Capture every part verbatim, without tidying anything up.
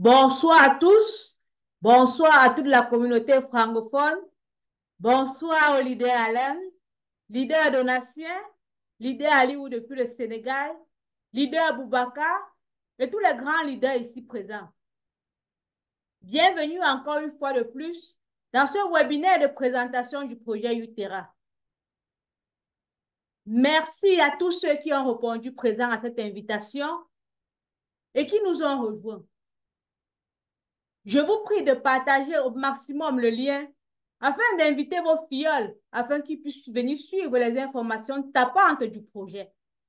Bonsoir à tous. Bonsoir à toute la communauté francophone. Bonsoir au leader Alain, leader Donatien, leader Aliou depuis le Sénégal, leader Boubacar et tous les grands leaders ici présents. Bienvenue encore une fois de plus dans ce webinaire de présentation du projet Utera. Merci à tous ceux qui ont répondu présents à cette invitation et qui nous ont rejoints. Je vous prie de partager au maximum le lien afin d'inviter vos filleuls, afin qu'ils puissent venir suivre les informations tapantes du projet.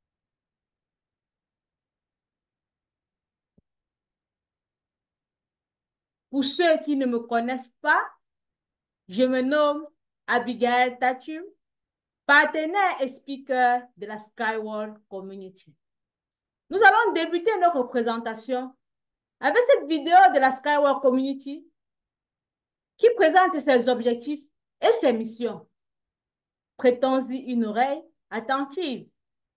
Pour ceux qui ne me connaissent pas, je me nomme Abigail Tatum, partenaire et speaker de la Skyworld Community. Nous allons débuter notre présentation avec cette vidéo de la Skyworld Community qui présente ses objectifs et ses missions. Prêtons-y une oreille attentive.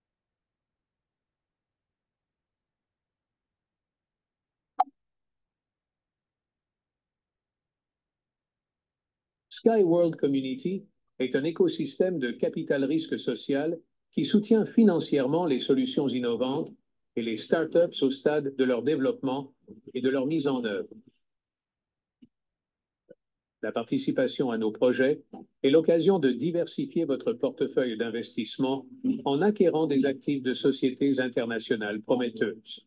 Skyworld Community est un écosystème de capital risque social qui soutient financièrement les solutions innovantes et les startups au stade de leur développement et de leur mise en œuvre. La participation à nos projets est l'occasion de diversifier votre portefeuille d'investissement en acquérant des actifs de sociétés internationales prometteuses.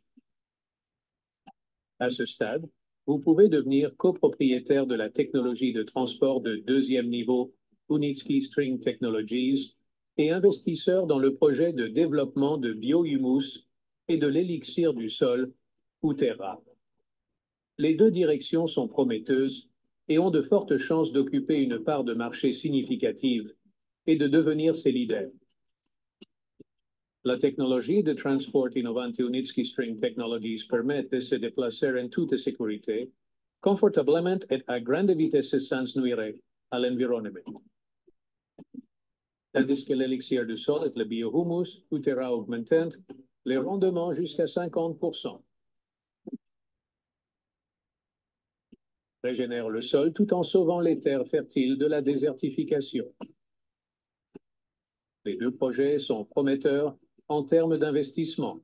À ce stade, vous pouvez devenir copropriétaire de la technologie de transport de deuxième niveau Unitsky String Technologies et investisseur dans le projet de développement de biohumus et de l'élixir du sol Utera. Les deux directions sont prometteuses et ont de fortes chances d'occuper une part de marché significative et de devenir ses leaders. La technologie de transport innovante Unitsky String Technologies permet de se déplacer en toute sécurité, confortablement et à grande vitesse sans nuire à l'environnement. Tandis que l'élixir du sol et le biohumus Utera augmentant les rendements jusqu'à cinquante pour cent. Régénère le sol tout en sauvant les terres fertiles de la désertification. Les deux projets sont prometteurs en termes d'investissement.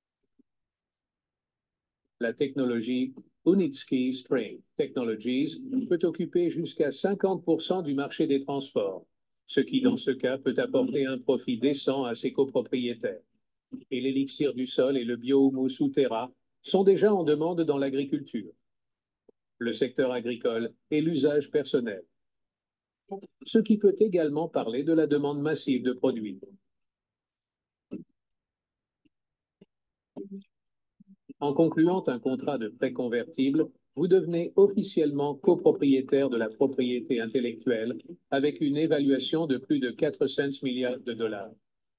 La technologie Unitsky String Technologies peut occuper jusqu'à cinquante pour cent du marché des transports, ce qui dans ce cas peut apporter un profit décent à ses copropriétaires. Et l'élixir du sol et le biohumus Utera sont déjà en demande dans l'agriculture, le secteur agricole et l'usage personnel, ce qui peut également parler de la demande massive de produits. En concluant un contrat de prêt convertible, vous devenez officiellement copropriétaire de la propriété intellectuelle avec une évaluation de plus de quatre cents milliards de dollars.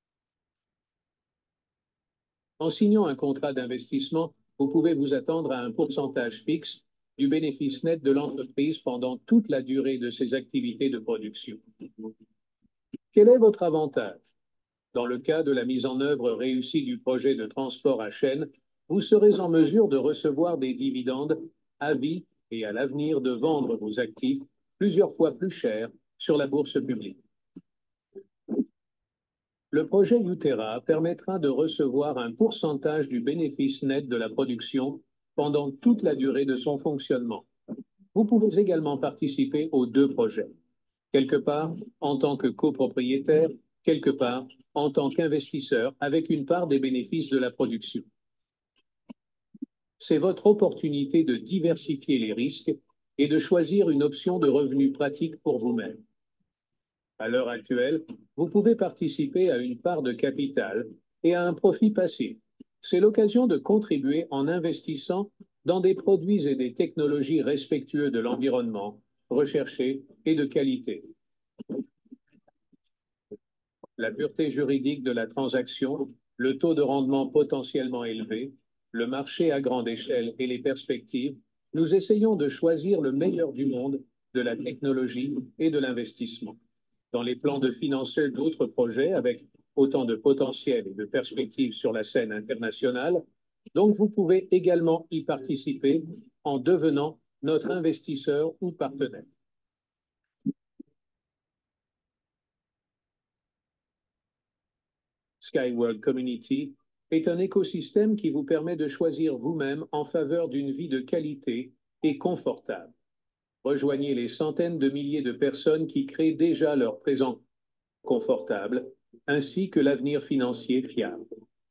En signant un contrat d'investissement, vous pouvez vous attendre à un pourcentage fixe du bénéfice net de l'entreprise pendant toute la durée de ses activités de production. Quel est votre avantage? Dans le cas de la mise en œuvre réussie du projet de transport à chaîne, vous serez en mesure de recevoir des dividendes à vie et à l'avenir de vendre vos actifs plusieurs fois plus cher sur la bourse publique. Le projet Utera permettra de recevoir un pourcentage du bénéfice net de la production pendant toute la durée de son fonctionnement. Vous pouvez également participer aux deux projets, quelque part en tant que copropriétaire, quelque part en tant qu'investisseur avec une part des bénéfices de la production. C'est votre opportunité de diversifier les risques et de choisir une option de revenu pratique pour vous-même. À l'heure actuelle, vous pouvez participer à une part de capital et à un profit passif. C'est l'occasion de contribuer en investissant dans des produits et des technologies respectueux de l'environnement, recherchés et de qualité. La pureté juridique de la transaction, le taux de rendement potentiellement élevé, le marché à grande échelle et les perspectives, nous essayons de choisir le meilleur du monde de la technologie et de l'investissement. Dans les plans de financer d'autres projets avec autant de potentiel et de perspectives sur la scène internationale, Donc, vous pouvez également y participer en devenant notre investisseur ou partenaire. Skyworld Community est un écosystème qui vous permet de choisir vous-même en faveur d'une vie de qualité et confortable. Rejoignez les centaines de milliers de personnes qui créent déjà leur présent confortable, ainsi que l'avenir financier fiable.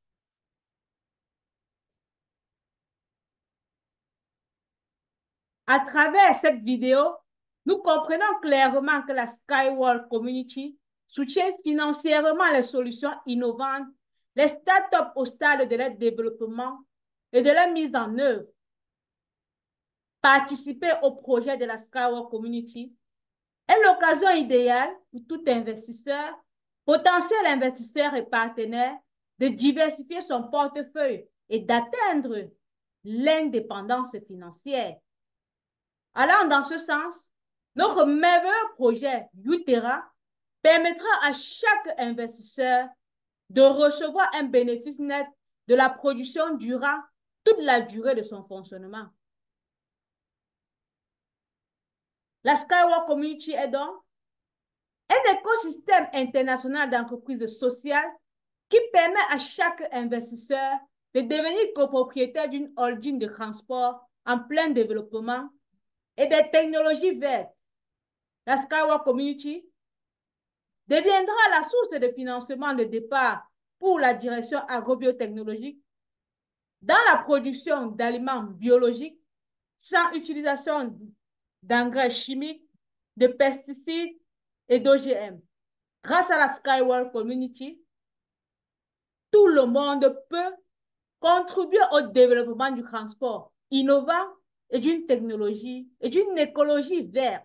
À travers cette vidéo, nous comprenons clairement que la Skyworld Community soutient financièrement les solutions innovantes, les startups au stade de leur développement et de leur mise en œuvre. Participer au projet de la Skyworld Community est l'occasion idéale pour tout investisseur, potentiel investisseur et partenaire de diversifier son portefeuille et d'atteindre l'indépendance financière. Allant dans ce sens, notre meilleur projet Youterra permettra à chaque investisseur de recevoir un bénéfice net de la production durant toute la durée de son fonctionnement. La Skyworld Community est donc un écosystème international d'entreprises sociales qui permet à chaque investisseur de devenir copropriétaire d'une holding de transport en plein développement et des technologies vertes. La Skyworld Community deviendra la source de financement de départ pour la direction agrobiotechnologique dans la production d'aliments biologiques sans utilisation d'engrais chimiques, de pesticides et d'O G M. Grâce à la Skyworld Community, tout le monde peut contribuer au développement du transport innovant et d'une technologie et d'une écologie verte.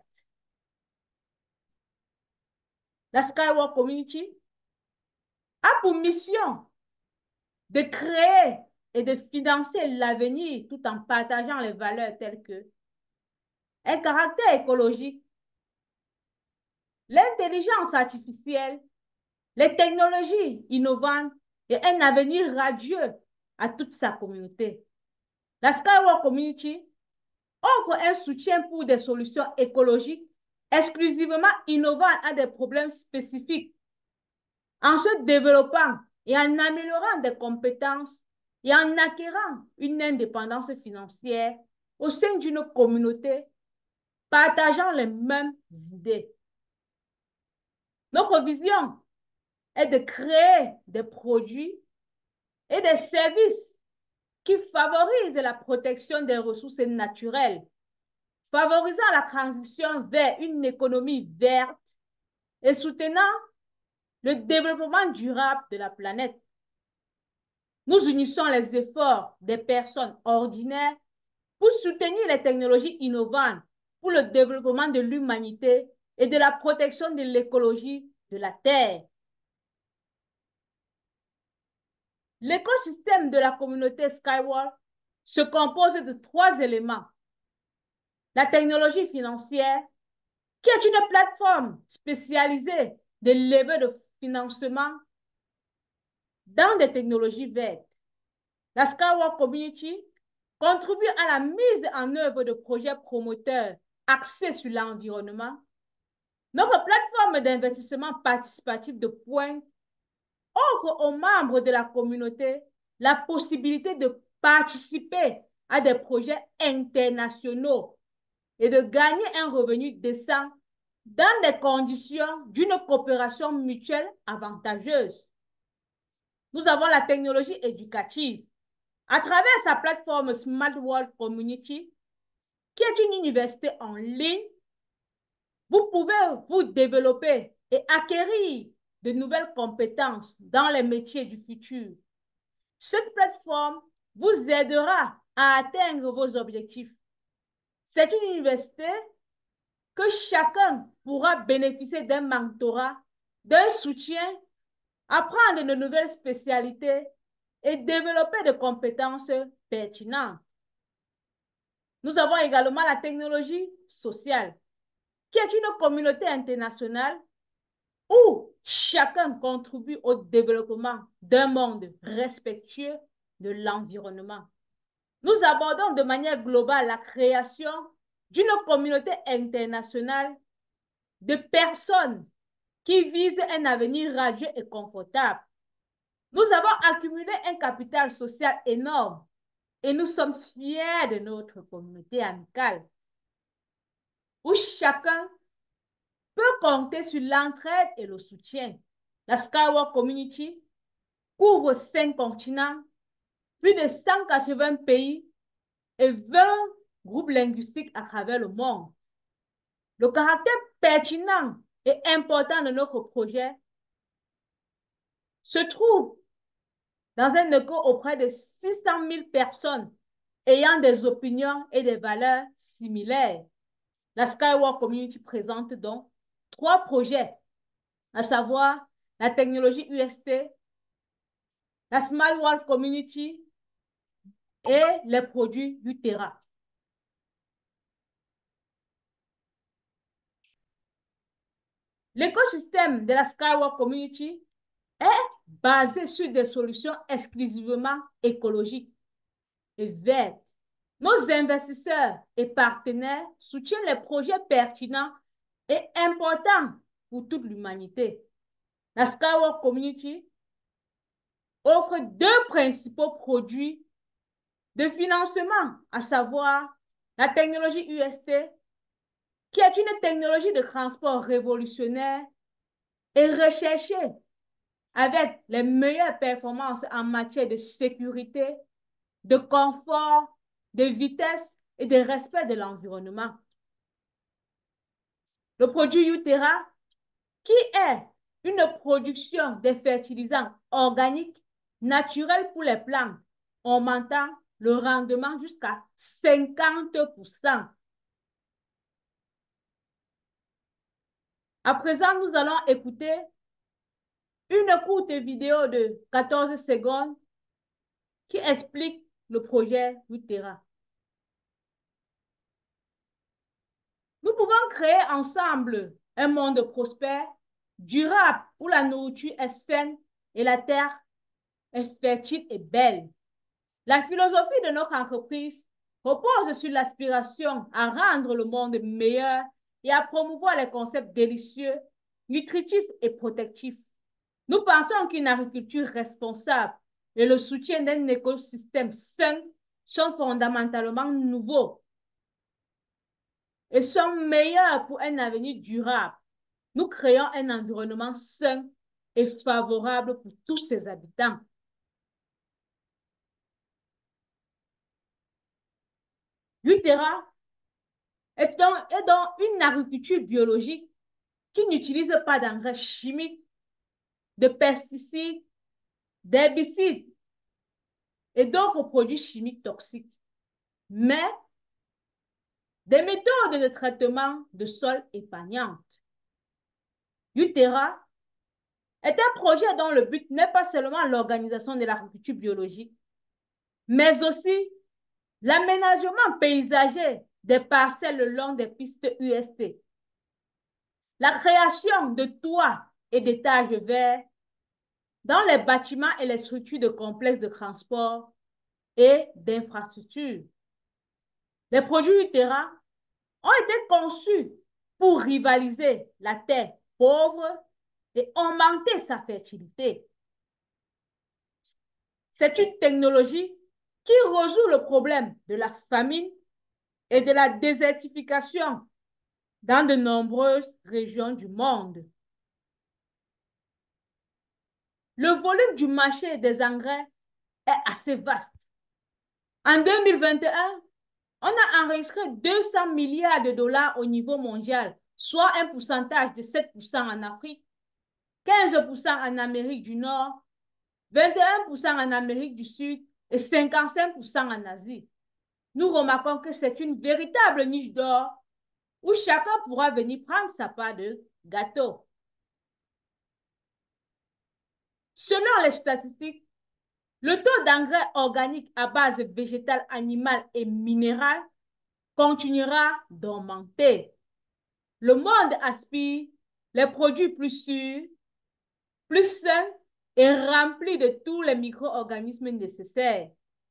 La Skyworld Community a pour mission de créer et de financer l'avenir tout en partageant les valeurs telles que un caractère écologique, l'intelligence artificielle, les technologies innovantes et un avenir radieux à toute sa communauté. La Skyworld Community offre un soutien pour des solutions écologiques exclusivement innovantes à des problèmes spécifiques en se développant et en améliorant des compétences et en acquérant une indépendance financière au sein d'une communauté partageant les mêmes idées. Notre vision est de créer des produits et des services qui favorisent la protection des ressources naturelles, favorisant la transition vers une économie verte et soutenant le développement durable de la planète. Nous unissons les efforts des personnes ordinaires pour soutenir les technologies innovantes pour le développement de l'humanité et de la protection de l'écologie de la Terre. L'écosystème de la communauté Skyworld se compose de trois éléments. La technologie financière, qui est une plateforme spécialisée de levée de financement dans des technologies vertes. La Skyworld Community contribue à la mise en œuvre de projets promoteurs axés sur l'environnement. Notre plateforme d'investissement participatif de pointe offre aux membres de la communauté la possibilité de participer à des projets internationaux et de gagner un revenu décent dans des conditions d'une coopération mutuelle avantageuse. Nous avons la technologie éducative. À travers sa plateforme Smart World Community, qui est une université en ligne, vous pouvez vous développer et acquérir de nouvelles compétences dans les métiers du futur. Cette plateforme vous aidera à atteindre vos objectifs. C'est une université que chacun pourra bénéficier d'un mentorat, d'un soutien, apprendre de nouvelles spécialités et développer de compétences pertinentes. Nous avons également la technologie sociale, qui est une communauté internationale où chacun contribue au développement d'un monde respectueux, de l'environnement. Nous abordons de manière globale la création d'une communauté internationale de personnes qui visent un avenir radieux et confortable. Nous avons accumulé un capital social énorme et nous sommes fiers de notre communauté amicale où chacun peut compter sur l'entraide et le soutien. La Skywalk Community couvre cinq continents, plus de cent quatre-vingts pays et vingt groupes linguistiques à travers le monde. Le caractère pertinent et important de notre projet se trouve dans un écho auprès de six cent mille personnes ayant des opinions et des valeurs similaires. La Skywalk Community présente donc trois projets, à savoir la technologie U S T, la Smart World Community et les produits Utera. L'écosystème de la Skywalk Community est basé sur des solutions exclusivement écologiques et vertes. Nos investisseurs et partenaires soutiennent les projets pertinents et importants pour toute l'humanité. La Skywalk Community offre deux principaux produits de financement, à savoir la technologie U S T, qui est une technologie de transport révolutionnaire et recherchée avec les meilleures performances en matière de sécurité, de confort, de vitesse et de respect de l'environnement. Le produit Utera, qui est une production de fertilisants organiques naturels pour les plantes, augmentant le rendement jusqu'à cinquante pour cent. À présent, nous allons écouter une courte vidéo de quatorze secondes qui explique le projet Utera. Nous pouvons créer ensemble un monde prospère, durable, où la nourriture est saine et la terre est fertile et belle. La philosophie de notre entreprise repose sur l'aspiration à rendre le monde meilleur et à promouvoir les concepts délicieux, nutritifs et protectifs. Nous pensons qu'une agriculture responsable et le soutien d'un écosystème sain sont fondamentalement nouveaux et sont meilleurs pour un avenir durable. Nous créons un environnement sain et favorable pour tous ses habitants. Utera est donc, est donc une agriculture biologique qui n'utilise pas d'engrais chimiques, de pesticides, d'herbicides et d'autres produits chimiques toxiques, mais des méthodes de traitement de sol épargnantes. Utera est un projet dont le but n'est pas seulement l'organisation de l'agriculture biologique, mais aussi l'aménagement paysager des parcelles le long des pistes U S T, la création de toits et d'étages verts dans les bâtiments et les structures de complexes de transport et d'infrastructures. Les produits Utera ont été conçus pour rivaliser la terre pauvre et augmenter sa fertilité. C'est une technologie qui résout le problème de la famine et de la désertification dans de nombreuses régions du monde. Le volume du marché des engrais est assez vaste. En deux mille vingt et un, on a enregistré deux cents milliards de dollars au niveau mondial, soit un pourcentage de sept pour cent en Afrique, quinze pour cent en Amérique du Nord, vingt et un pour cent en Amérique du Sud et cinquante-cinq pour cent en Asie. Nous remarquons que c'est une véritable niche d'or où chacun pourra venir prendre sa part de gâteau. Selon les statistiques, le taux d'engrais organique à base végétale, animale et minérale continuera d'augmenter. Le monde aspire les produits plus sûrs, plus sains et rempli de tous les micro-organismes nécessaires.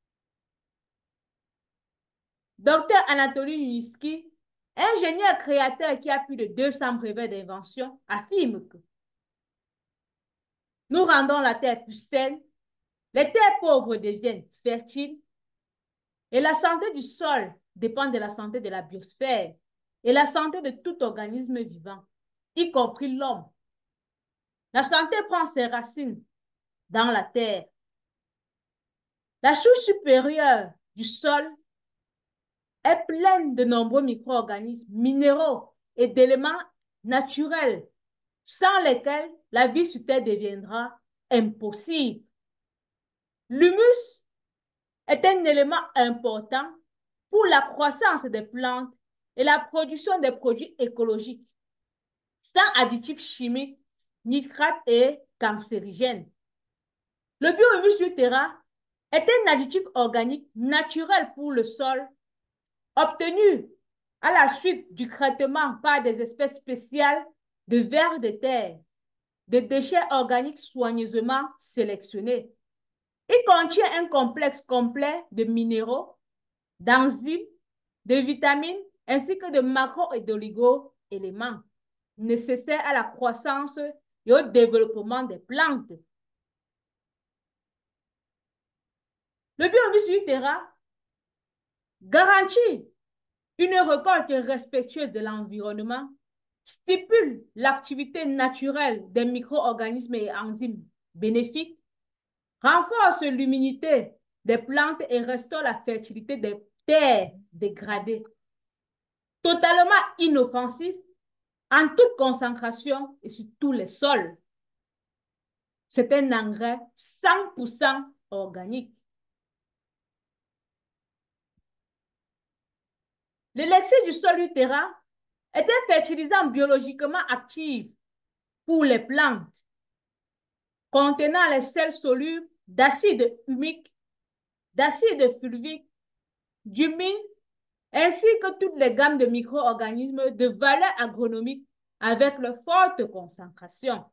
Docteur Anatoly Yuniski, ingénieur créateur qui a plus de deux cents brevets d'invention, affirme que nous rendons la terre plus saine, les terres pauvres deviennent fertiles et la santé du sol dépend de la santé de la biosphère et la santé de tout organisme vivant, y compris l'homme. La santé prend ses racines dans la terre. La couche supérieure du sol est pleine de nombreux micro-organismes, minéraux et d'éléments naturels, sans lesquels la vie sur Terre deviendra impossible. L'humus est un élément important pour la croissance des plantes et la production des produits écologiques, sans additifs chimiques, nitrates et cancérigènes. Le biohumus sur terrain est un additif organique naturel pour le sol, obtenu à la suite du traitement par des espèces spéciales de vers de terre, de déchets organiques soigneusement sélectionnés. Il contient un complexe complet de minéraux, d'enzymes, de vitamines, ainsi que de macro et d'oligo-éléments nécessaires à la croissance et au développement des plantes. Le biohumus sur terrain garantit une récolte respectueuse de l'environnement, stipule l'activité naturelle des micro-organismes et enzymes bénéfiques, renforce l'humidité des plantes et restaure la fertilité des terres dégradées. Totalement inoffensif, en toute concentration et sur tous les sols. C'est un engrais cent pour cent organique. L'élixir du sol utérin est un fertilisant biologiquement actif pour les plantes, contenant les sels solubles d'acide humique, d'acide fulvique, d'humine, ainsi que toutes les gammes de micro-organismes de valeur agronomique avec leur forte concentration.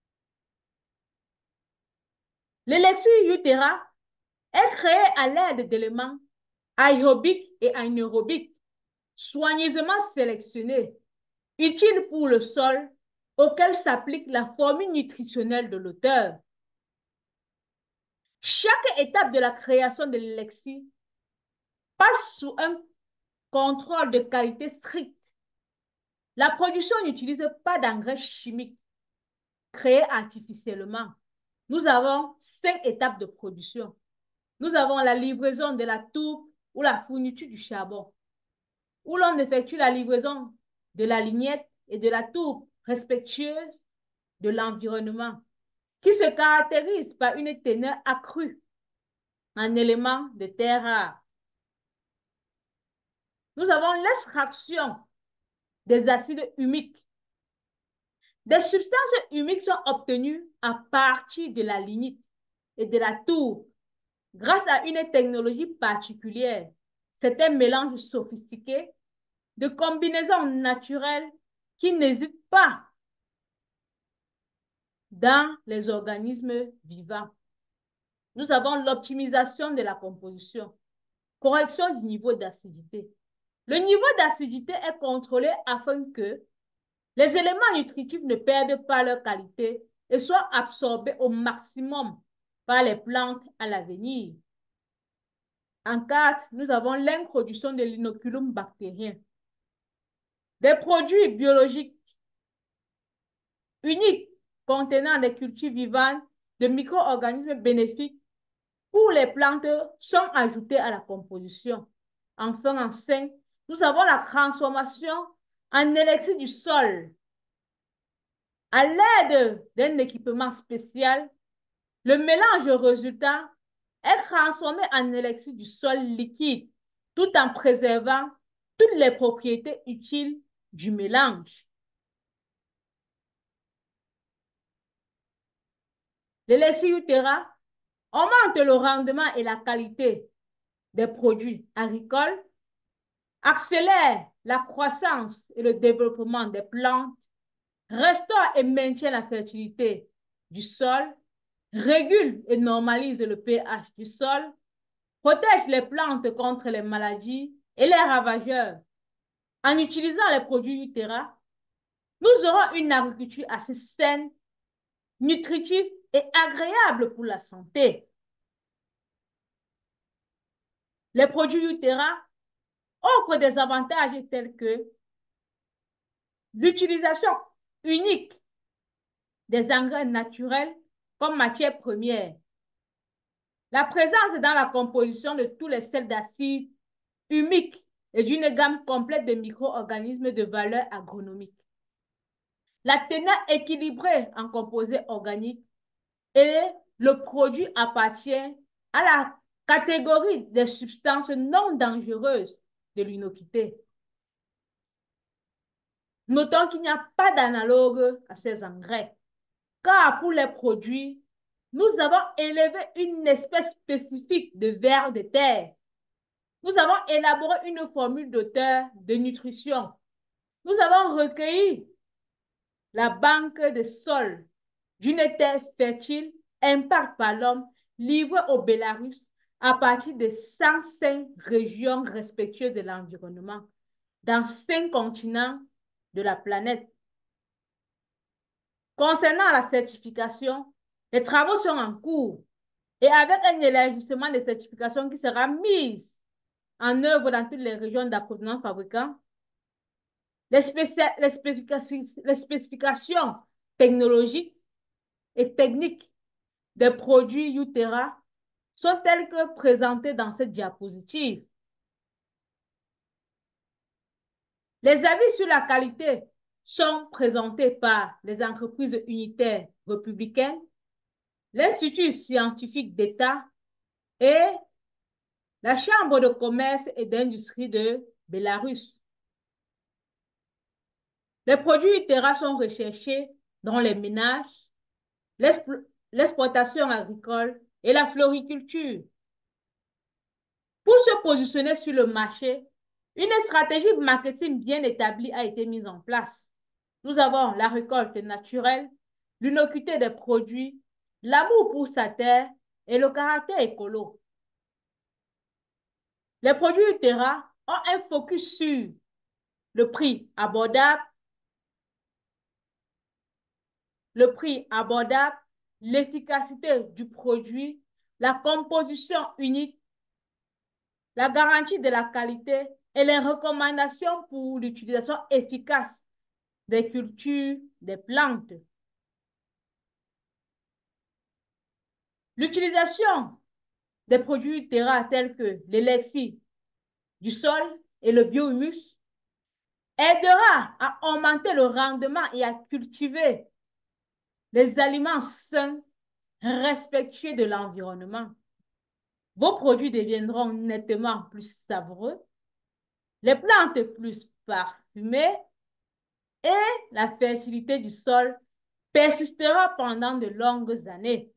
L'élixir utérin est créé à l'aide d'éléments aérobiques et anaérobiques, soigneusement sélectionnés, utiles pour le sol, auquel s'applique la formule nutritionnelle de l'auteur. Chaque étape de la création de l'élixir passe sous un contrôle de qualité strict. La production n'utilise pas d'engrais chimiques créés artificiellement. Nous avons cinq étapes de production. Nous avons la livraison de la tourbe ou la fourniture du charbon, où l'on effectue la livraison de la lignette et de la tourbe respectueuse de l'environnement, qui se caractérise par une teneur accrue en éléments de terre rares. Nous avons l'extraction des acides humiques. Des substances humiques sont obtenues à partir de la lignite et de la tourbe grâce à une technologie particulière. C'est un mélange sophistiqué de combinaisons naturelles qui n'hésitent pas dans les organismes vivants. Nous avons l'optimisation de la composition, correction du niveau d'acidité. Le niveau d'acidité est contrôlé afin que les éléments nutritifs ne perdent pas leur qualité et soient absorbés au maximum par les plantes à l'avenir. En quatre, nous avons l'introduction de l'inoculum bactérien. Des produits biologiques uniques contenant des cultures vivantes de micro-organismes bénéfiques pour les plantes sont ajoutés à la composition. Enfin, en cinq, nous avons la transformation en élixir du sol. À l'aide d'un équipement spécial, le mélange résultant est transformé en élixir du sol liquide, tout en préservant toutes les propriétés utiles du mélange. L'élixir utérin augmente le rendement et la qualité des produits agricoles, accélère la croissance et le développement des plantes, restaure et maintient la fertilité du sol, régule et normalise le pH du sol, protège les plantes contre les maladies et les ravageurs. En utilisant les produits Uterra, nous aurons une agriculture assez saine, nutritive et agréable pour la santé. Les produits Uterra offrent des avantages tels que l'utilisation unique des engrais naturels comme matière première, la présence dans la composition de tous les sels d'acide humiques et d'une gamme complète de micro-organismes de valeur agronomique, la teneur équilibrée en composés organiques et le produit appartient à la catégorie des substances non dangereuses de l'innocuité. Notons qu'il n'y a pas d'analogue à ces engrais, car pour les produits, nous avons élevé une espèce spécifique de vers de terre. Nous avons élaboré une formule d'auteur de nutrition. Nous avons recueilli la banque de sol d'une terre fertile impactée par l'homme livrée au Bélarus à partir de cent cinq régions respectueuses de l'environnement dans cinq continents de la planète. Concernant la certification, les travaux sont en cours et avec un élargissement de certification qui sera mis en œuvre dans toutes les régions d'approvisionnement fabricants, les, les, spécifications, les spécifications technologiques et techniques des produits Uterra sont telles que présentées dans cette diapositive. Les avis sur la qualité sont présentés par les entreprises unitaires républicaines, l'Institut scientifique d'État et la Chambre de commerce et d'industrie de Bélarus. Les produits Uterra sont recherchés dans les ménages, l'exploitation agricole et la floriculture. Pour se positionner sur le marché, une stratégie de marketing bien établie a été mise en place. Nous avons la récolte naturelle, l'innocuité des produits, l'amour pour sa terre et le caractère écolo. Les produits Uterra ont un focus sur le prix abordable, le prix abordable, l'efficacité du produit, la composition unique, la garantie de la qualité et les recommandations pour l'utilisation efficace des cultures, des plantes. L'utilisation des produits Uterra tels que l'élixir du sol et le biohumus aidera à augmenter le rendement et à cultiver les aliments sains, respectueux de l'environnement. Vos produits deviendront nettement plus savoureux, les plantes plus parfumées et la fertilité du sol persistera pendant de longues années.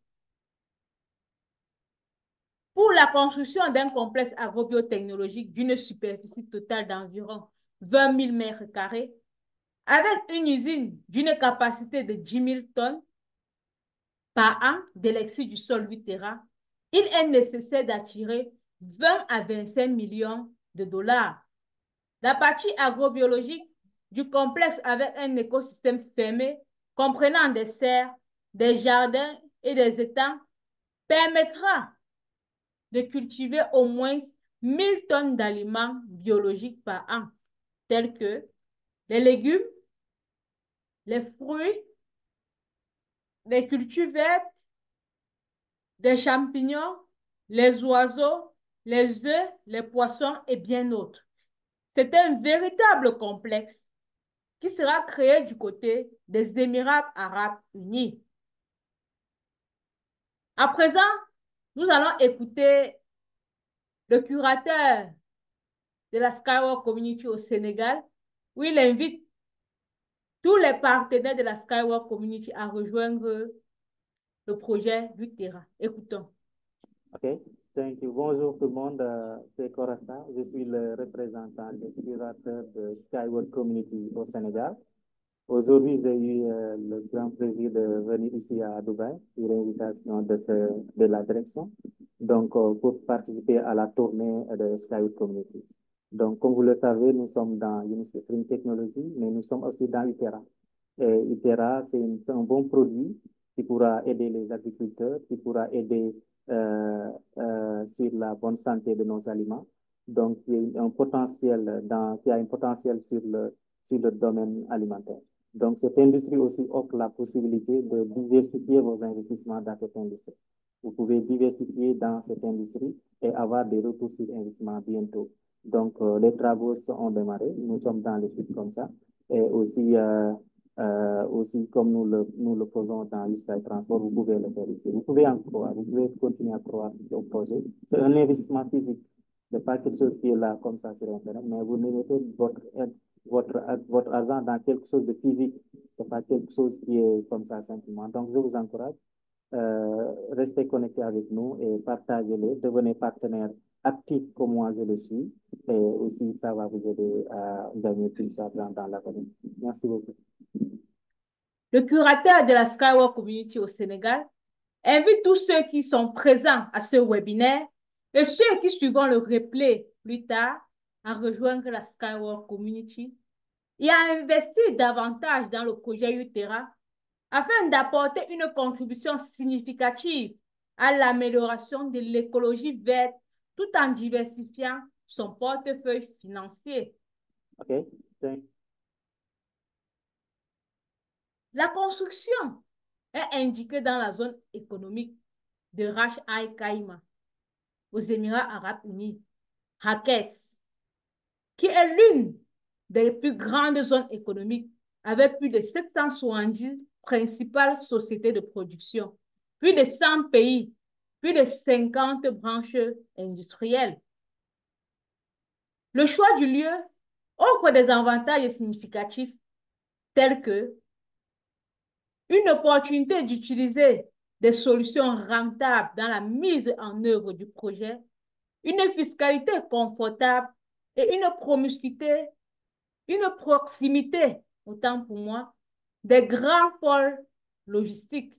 Pour la construction d'un complexe agrobiotechnologique d'une superficie totale d'environ vingt mille mètres carrés, avec une usine d'une capacité de dix mille tonnes par an d'élixir du sol Uterra, il est nécessaire d'attirer vingt à vingt-cinq millions de dollars. La partie agrobiologique du complexe avec un écosystème fermé comprenant des serres, des jardins et des étangs permettra de cultiver au moins mille tonnes d'aliments biologiques par an, tels que les légumes, les fruits, les cultures vertes, des champignons, les oiseaux, les œufs, les poissons et bien d'autres. C'est un véritable complexe qui sera créé du côté des Émirats arabes unis. À présent, nous allons écouter le curateur de la Skywalk Community au Sénégal, où il invite tous les partenaires de la Skywalk Community à rejoindre le projet Uterra. Écoutons. OK, thank you. Bonjour tout le monde, euh, c'est Corassa. Je suis le représentant, le curateur de Skywalk Community au Sénégal. Aujourd'hui, j'ai eu euh, le grand plaisir de venir ici à Dubaï sur l'invitation de, ce, de la direction, donc euh, pour participer à la tournée de Skywood Community. Donc, comme vous le savez, nous sommes dans Unisys String Technology, mais nous sommes aussi dans Itera. Et Itera, c'est un bon produit qui pourra aider les agriculteurs, qui pourra aider euh, euh, sur la bonne santé de nos aliments. Donc, il y a un potentiel dans, il y a un potentiel sur le, sur le domaine alimentaire. Donc, cette industrie aussi offre la possibilité de diversifier vos investissements dans cette industrie. Vous pouvez diversifier dans cette industrie et avoir des retours sur investissement bientôt. Donc, euh, les travaux ont démarré. Nous sommes dans les sites comme ça. Et aussi, euh, euh, aussi comme nous le, nous le faisons dans l'Israël Transport, vous pouvez le faire ici. Vous pouvez en croire, vous pouvez continuer à croire au projet. C'est un investissement physique. Ce n'est pas quelque chose qui est là comme ça sur Internet, mais vous mettez votre, votre, votre argent dans quelque chose de physique. Ce n'est pas quelque chose qui est comme ça simplement. Donc, je vous encourage. Euh, restez connectés avec nous et partagez-les, devenez partenaires actifs comme moi je le suis. Et aussi, ça va vous aider à gagner plus d'argent dans l'avenir. Merci beaucoup. Le curateur de la Skywalk Community au Sénégal invite tous ceux qui sont présents à ce webinaire et ceux qui suivront le replay plus tard à rejoindre la Skywalk Community et à investir davantage dans le projet Utera afin d'apporter une contribution significative à l'amélioration de l'écologie verte tout en diversifiant son portefeuille financier. Okay. Thank La construction est indiquée dans la zone économique de Ras Al Khaimah aux Émirats arabes unis, Rakès, qui est l'une des plus grandes zones économiques avec plus de sept cent soixante-dix principales sociétés de production, plus de cent pays, plus de cinquante branches industrielles. Le choix du lieu offre des avantages significatifs tels que une opportunité d'utiliser des solutions rentables dans la mise en œuvre du projet, une fiscalité confortable et une promiscuité, une proximité, autant pour moi, des grands pôles logistiques.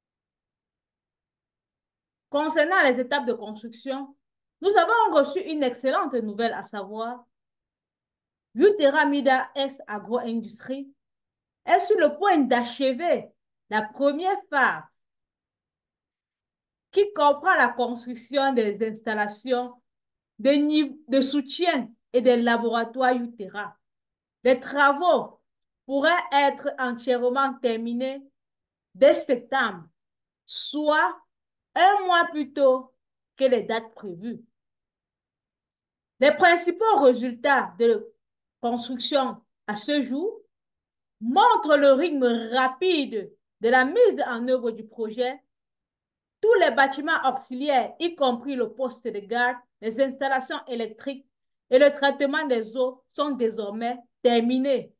Concernant les étapes de construction, nous avons reçu une excellente nouvelle, à savoir Utera Mida S Agro-Industrie est sur le point d'achever la première phase qui comprend la construction des installations de, de soutien et des laboratoires Utera. Les travaux pourraient être entièrement terminés dès septembre, soit un mois plus tôt que les dates prévues. Les principaux résultats de construction à ce jour montrent le rythme rapide de la mise en œuvre du projet. Tous les bâtiments auxiliaires, y compris le poste de garde, les installations électriques et le traitement des eaux sont désormais terminés.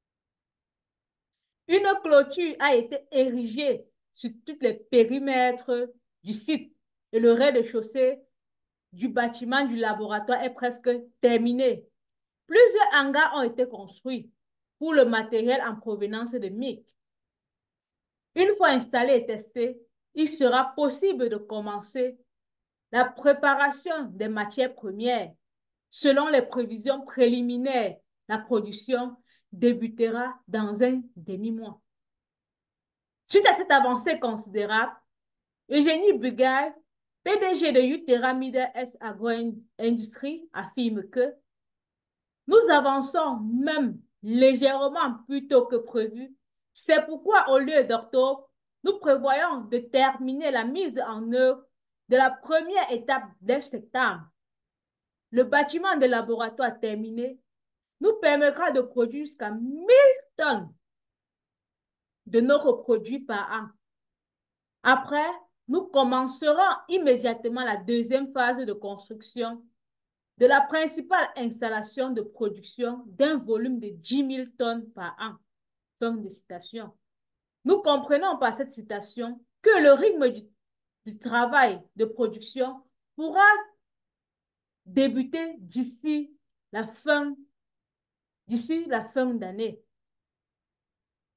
Une clôture a été érigée sur tous les périmètres du site et le rez-de-chaussée du bâtiment du laboratoire est presque terminé. Plusieurs hangars ont été construits pour le matériel en provenance de M I C. Une fois installé et testé, il sera possible de commencer la préparation des matières premières. Selon les prévisions préliminaires, la production débutera dans un demi-mois. Suite à cette avancée considérable, Eugénie Bugay, P D G de Utera Mida S Agro-Industrie, affirme que nous avançons même légèrement plus tôt que prévu. C'est pourquoi, au lieu d'octobre, nous prévoyons de terminer la mise en œuvre de la première étape dès septembre. Le bâtiment de laboratoire terminé nous permettra de produire jusqu'à mille tonnes de nos produits par an. Après, nous commencerons immédiatement la deuxième phase de construction de la principale installation de production d'un volume de dix mille tonnes par an. Fin de citation. Nous comprenons par cette citation que le rythme du, du travail de production pourra débuter d'ici la fin, d'ici la fin d'année.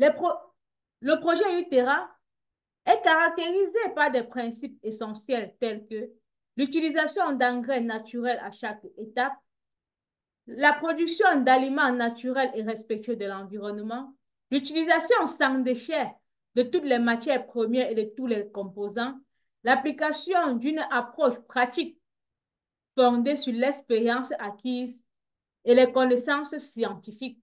Les pro le projet UTERRA est caractérisé par des principes essentiels tels que l'utilisation d'engrais naturels à chaque étape, la production d'aliments naturels et respectueux de l'environnement, l'utilisation sans déchets de toutes les matières premières et de tous les composants, l'application d'une approche pratique fondée sur l'expérience acquise et les connaissances scientifiques.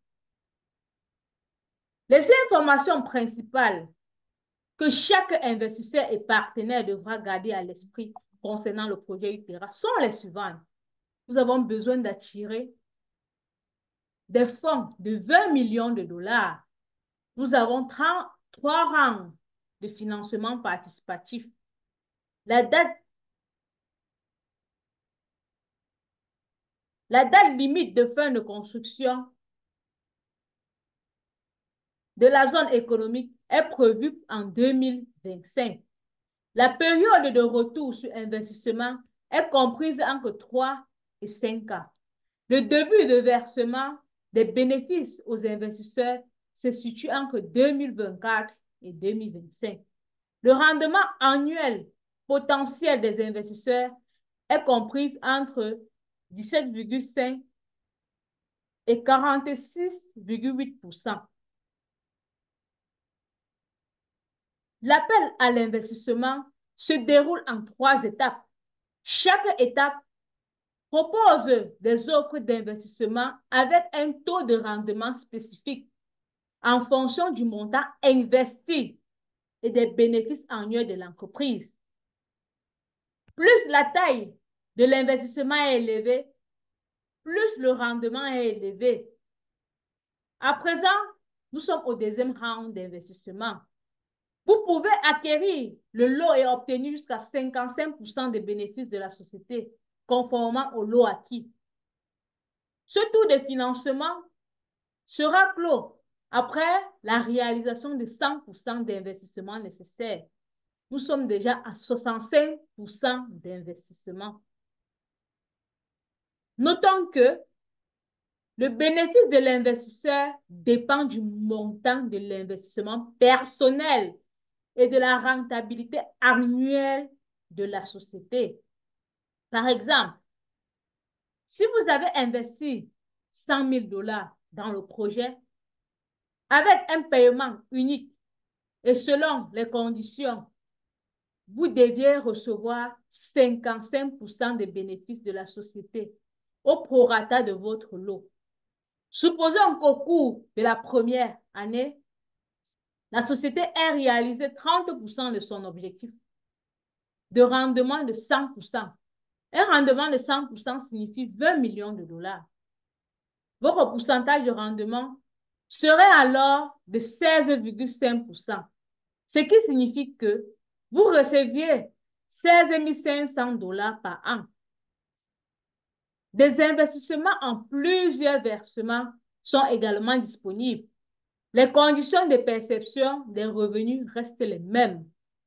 Les informations principales que chaque investisseur et partenaire devra garder à l'esprit concernant le projet UTERRA sont les suivantes. Nous avons besoin d'attirer des fonds de vingt millions de dollars. Nous avons trois rangs de financement participatif. La date, la date limite de fin de construction de la zone économique est prévue en deux mille vingt-cinq. La période de retour sur investissement est comprise entre trois et cinq ans. Le début de versement des bénéfices aux investisseurs se situe entre deux mille vingt-quatre et deux mille vingt-cinq. Le rendement annuel potentiel des investisseurs est compris entre dix-sept virgule cinq et quarante-six virgule huit pour cent. L'appel à l'investissement se déroule en trois étapes. Chaque étape propose des offres d'investissement avec un taux de rendement spécifique en fonction du montant investi et des bénéfices annuels de l'entreprise. Plus la taille de l'investissement est élevée, plus le rendement est élevé. À présent, nous sommes au deuxième round d'investissement. Vous pouvez acquérir le lot et obtenir jusqu'à cinquante-cinq pour cent des bénéfices de la société, conformément au lot acquis. Ce tour de financement sera clos après la réalisation de cent pour cent d'investissement nécessaires. Nous sommes déjà à soixante-cinq pour cent d'investissement. Notons que le bénéfice de l'investisseur dépend du montant de l'investissement personnel et de la rentabilité annuelle de la société. Par exemple, si vous avez investi cent mille dollars dans le projet, avec un paiement unique et selon les conditions, vous deviez recevoir cinquante-cinq pour cent des bénéfices de la société au prorata de votre lot. Supposons qu'au cours de la première année, la société ait réalisé trente pour cent de son objectif de rendement de cent pour cent. Un rendement de cent pour cent signifie vingt millions de dollars. Votre pourcentage de rendement serait alors de seize virgule cinq pour cent, ce qui signifie que vous receviez seize mille cinq cents dollars par an. Des investissements en plusieurs versements sont également disponibles. Les conditions de perception des revenus restent les mêmes.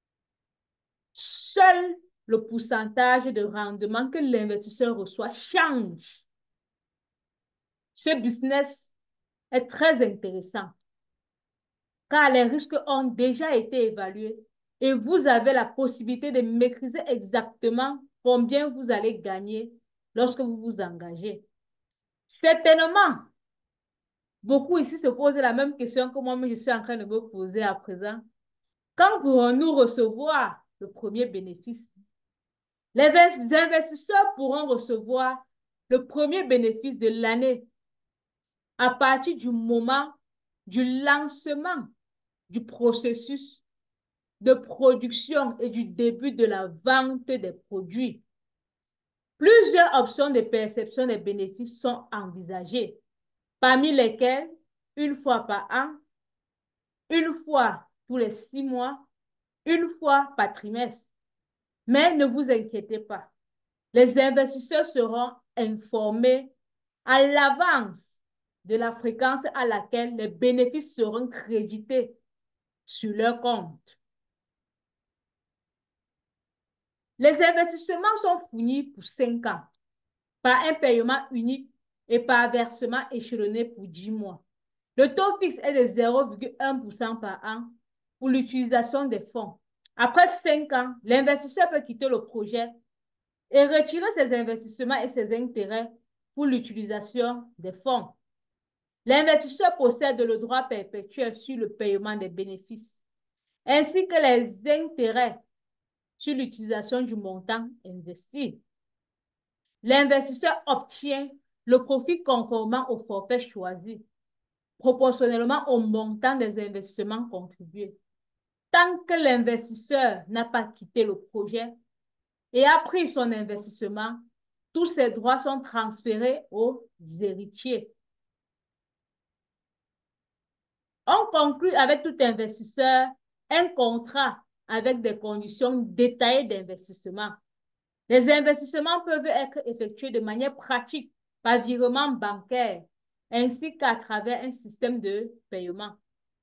Seul le pourcentage de rendement que l'investisseur reçoit change. Ce business est très intéressant car les risques ont déjà été évalués et vous avez la possibilité de maîtriser exactement combien vous allez gagner lorsque vous vous engagez. Certainement, beaucoup ici se posent la même question que moi, mais je suis en train de me poser à présent. Quand pourrons-nous recevoir le premier bénéfice? Les investisseurs pourront recevoir le premier bénéfice de l'année à partir du moment du lancement du processus de production et du début de la vente des produits. Plusieurs options de perception des bénéfices sont envisagées, parmi lesquelles une fois par an, une fois tous les six mois, une fois par trimestre. Mais ne vous inquiétez pas, les investisseurs seront informés à l'avance de la fréquence à laquelle les bénéfices seront crédités sur leur compte. Les investissements sont fournis pour cinq ans, par un paiement unique et par versement échelonné pour dix mois. Le taux fixe est de zéro virgule un pour cent par an pour l'utilisation des fonds. Après cinq ans, l'investisseur peut quitter le projet et retirer ses investissements et ses intérêts pour l'utilisation des fonds. L'investisseur possède le droit perpétuel sur le paiement des bénéfices, ainsi que les intérêts sur l'utilisation du montant investi. L'investisseur obtient le profit conformément au forfait choisi, proportionnellement au montant des investissements contribués. Tant que l'investisseur n'a pas quitté le projet et a pris son investissement, tous ses droits sont transférés aux héritiers. On conclut avec tout investisseur un contrat avec des conditions détaillées d'investissement. Les investissements peuvent être effectués de manière pratique par virement bancaire ainsi qu'à travers un système de paiement.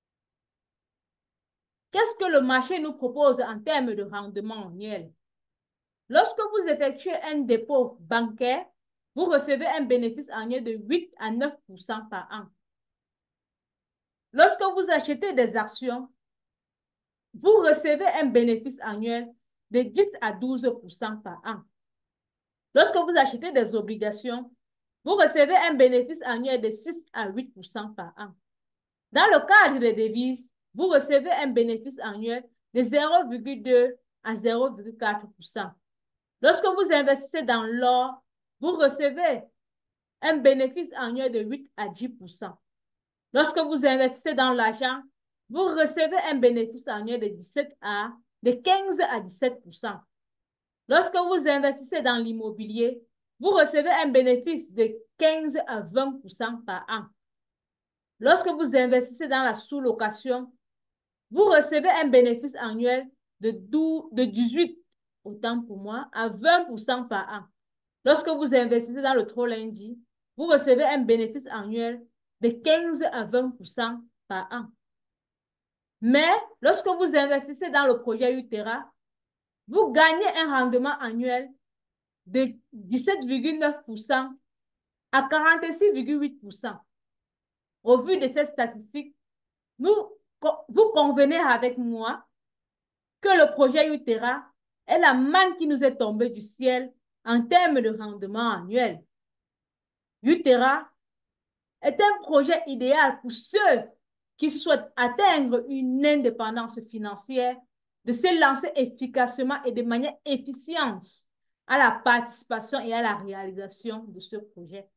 Qu'est-ce que le marché nous propose en termes de rendement annuel? Lorsque vous effectuez un dépôt bancaire, vous recevez un bénéfice annuel de huit à neuf pour cent par an. Lorsque vous achetez des actions, vous recevez un bénéfice annuel de dix à douze pour cent par an. Lorsque vous achetez des obligations, vous recevez un bénéfice annuel de six à huit pour cent par an. Dans le cadre des devises, vous recevez un bénéfice annuel de zéro virgule deux à zéro virgule quatre pour cent. Lorsque vous investissez dans l'or, vous recevez un bénéfice annuel de huit à dix pour cent. Lorsque vous investissez dans l'argent, vous recevez un bénéfice annuel de, dix-sept à, de quinze à dix-sept pour cent. Lorsque vous investissez dans l'immobilier, vous recevez un bénéfice de quinze à vingt pour cent par an. Lorsque vous investissez dans la sous-location, vous recevez un bénéfice annuel de, douze, de dix-huit, autant pour moi, à vingt pour cent par an. Lorsque vous investissez dans le Trollindi, vous recevez un bénéfice annuel de quinze à vingt pour cent par an. Mais lorsque vous investissez dans le projet Utera, vous gagnez un rendement annuel de dix-sept virgule neuf pour cent à quarante-six virgule huit pour cent. Au vu de ces statistiques, nous, vous convenez avec moi que le projet Utera est la manne qui nous est tombée du ciel en termes de rendement annuel. Utera est un projet idéal pour ceux qui souhaitent atteindre une indépendance financière, de se lancer efficacement et de manière efficiente à la participation et à la réalisation de ce projet.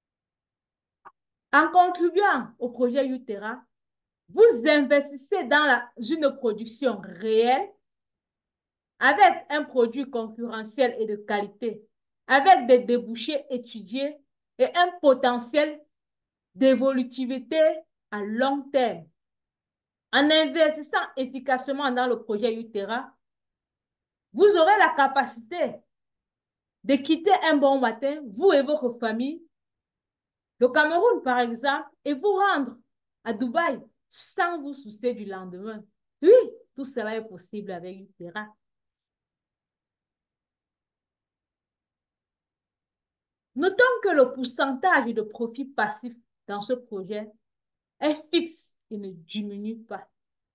En contribuant au projet Utera, vous investissez dans la, une production réelle avec un produit concurrentiel et de qualité, avec des débouchés étudiés et un potentiel d'évolutivité à long terme. En investissant efficacement dans le projet Utera, vous aurez la capacité de quitter un bon matin, vous et votre famille, le Cameroun par exemple, et vous rendre à Dubaï sans vous soucier du lendemain. Oui, tout cela est possible avec Utera. Notons que le pourcentage de profit passif dans ce projet est fixe et ne diminue pas.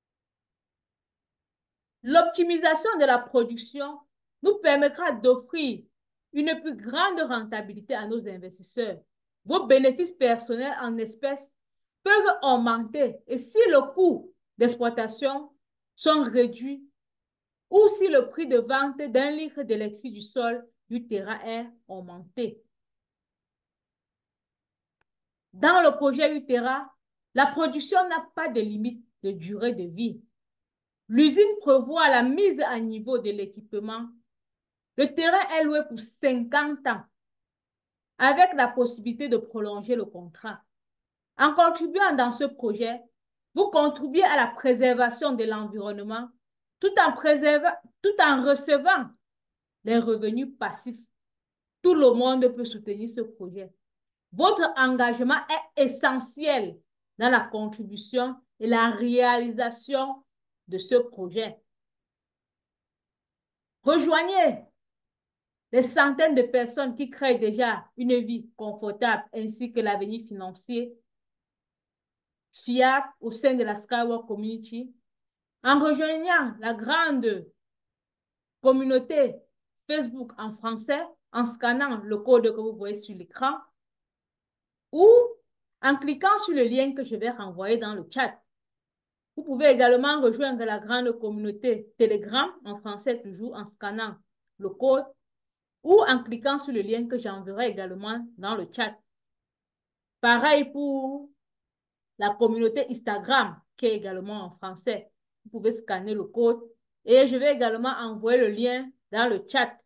L'optimisation de la production nous permettra d'offrir une plus grande rentabilité à nos investisseurs. Vos bénéfices personnels en espèces peuvent augmenter et si le coût d'exploitation sont réduits ou si le prix de vente d'un litre d'électricité du sol Utera est augmenté. Dans le projet Utera, la production n'a pas de limite de durée de vie. L'usine prévoit la mise à niveau de l'équipement. Le terrain est loué pour cinquante ans, avec la possibilité de prolonger le contrat. En contribuant dans ce projet, vous contribuez à la préservation de l'environnement tout en préservant, tout en recevant les revenus passifs. Tout le monde peut soutenir ce projet. Votre engagement est essentiel dans la contribution et la réalisation de ce projet. Rejoignez les centaines de personnes qui créent déjà une vie confortable ainsi que l'avenir financier fiable au sein de la Skyward Community en rejoignant la grande communauté Facebook en français, en scannant le code que vous voyez sur l'écran ou en cliquant sur le lien que je vais renvoyer dans le chat. Vous pouvez également rejoindre la grande communauté Telegram en français, toujours en scannant le code ou en cliquant sur le lien que j'enverrai également dans le chat. Pareil pour la communauté Instagram qui est également en français. Vous pouvez scanner le code et je vais également envoyer le lien dans le chat.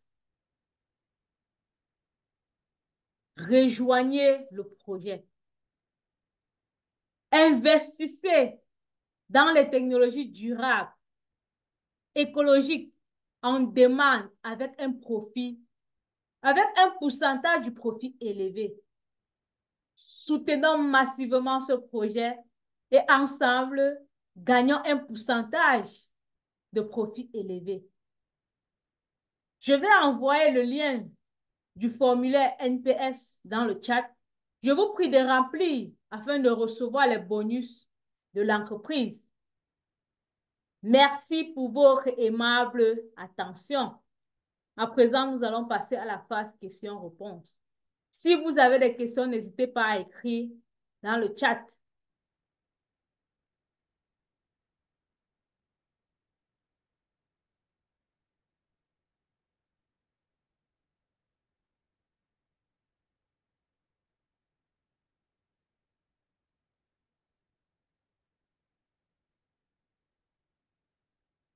Rejoignez le projet. Investissez dans les technologies durables, écologiques, en demande avec un profit, avec un pourcentage du profit élevé. Soutenons massivement ce projet et ensemble, gagnons un pourcentage de profit élevé. Je vais envoyer le lien du formulaire N P S dans le chat. Je vous prie de remplir afin de recevoir les bonus de l'entreprise. Merci pour votre aimable attention. À présent, nous allons passer à la phase questions-réponses. Si vous avez des questions, n'hésitez pas à écrire dans le chat.